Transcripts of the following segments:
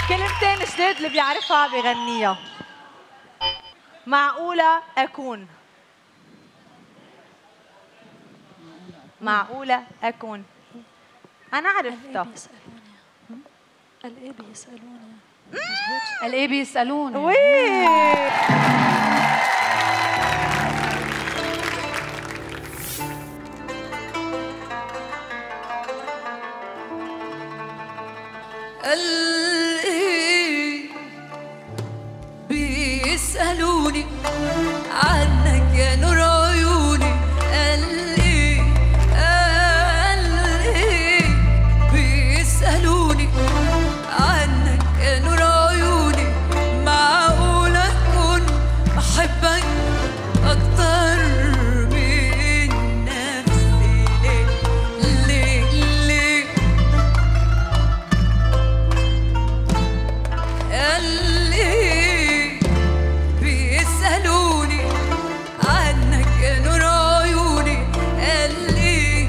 كلمتين جداد اللي بيعرفها بغنيها. معقولة أكون. معقولة أكون. أنا عرفتها. الإيه بيسألوني. الإيه بيسألوني. وي الإيه بيسألوني عنك يا نور عيوني. الإيه بيسألوني عنك يا نور عيوني. معقول أكون بحبك أكتر من نفسي؟ ليه ليه اللي بيسألوني عنك يا نور عيوني. اللي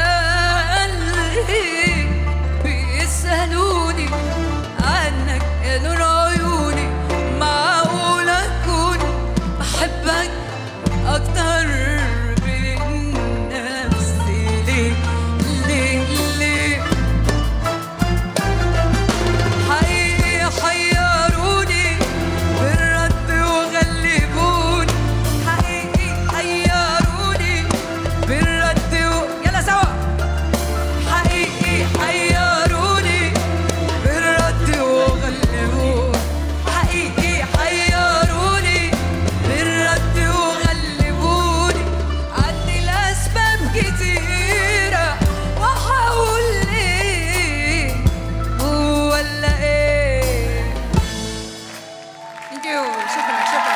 بيسألوني عنك يا نور عيوني. معقول أكون بحبك أكتر من نفسي؟ ليه ليه ليه حقيقي حيروني بالرد وغلبوني. حقيقي حيروني بالرد يلا سوا. حقيقي حيروني بالرد وغلبوني. حقيقي حيروني بالرد وغلبوني. عندي الأسباب كتيرة وأحاول ليه ولا ايه. شكرا شكرا.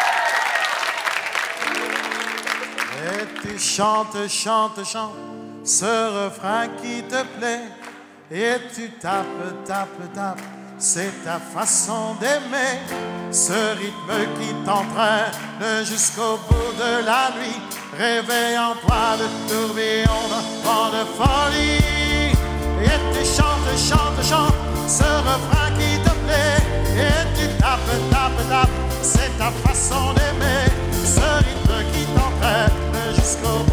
Et tu chantes, chantes, chantes ce refrain qui te plaît. Et tu tapes, tapes, tapes, c'est ta façon d'aimer. Ce rythme qui t'entraîne jusqu'au bout de la nuit. Réveille en toi le tourbillon d'un vent de folie. Et tu chantes, chantes, chantes ce refrain qui te plaît. Et tu tapes, tapes, tapes, c'est ta façon d'aimer. Ce rythme qui t'entraîne jusqu'au bout